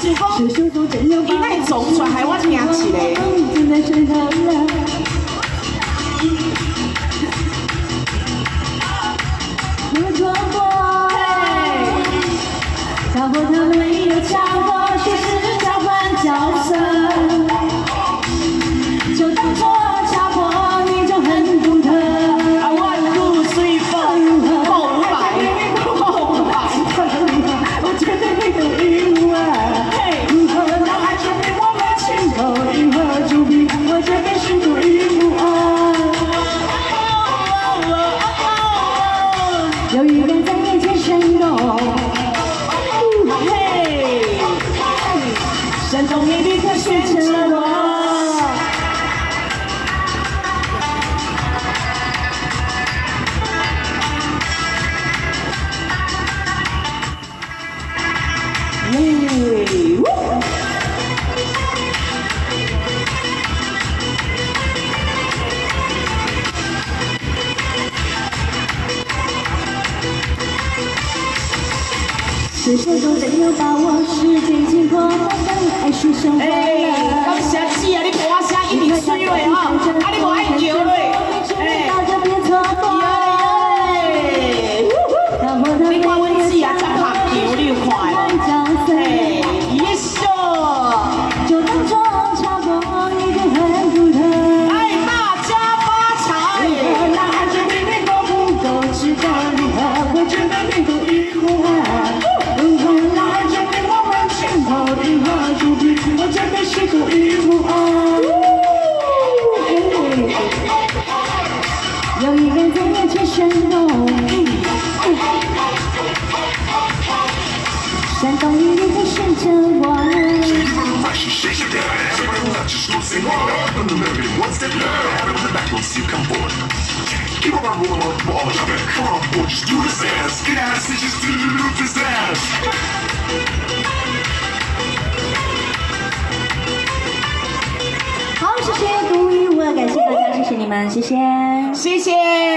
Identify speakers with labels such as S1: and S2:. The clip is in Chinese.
S1: 是讲，伊那会撞出来，害我听一个。
S2: 打破他们没有强迫，却是交换角色。就当作插播，你就很独特。
S1: 1、2、3、4，够500，
S2: 我绝对会独一无二。如何让爱证明我们情投意合？注定我这边是独一无二。有预感在眼前闪动。 闪动你立刻变成了我。谁说都得有把握，时间经过，等爱是生活了。
S1: 感谢姊啊，你陪我声一直水落吼，啊你无爱叫落，你看阮姊啊，真拍球，你有看无？耶稣！
S2: 就当作插播，一定很独特。
S1: 哎，大家发财！
S2: 让爱证明你够不够值得？如何会觉得你独一无二？ 我真的是独一无二。有一人在眼前闪动，闪动一定会顺着我。Keep on rolling on the ball, come on, boy, just do this ass. Get out of here, just do this ass. 好，谢谢独一无二，感谢大家，谢谢你们，谢谢，
S1: 谢谢。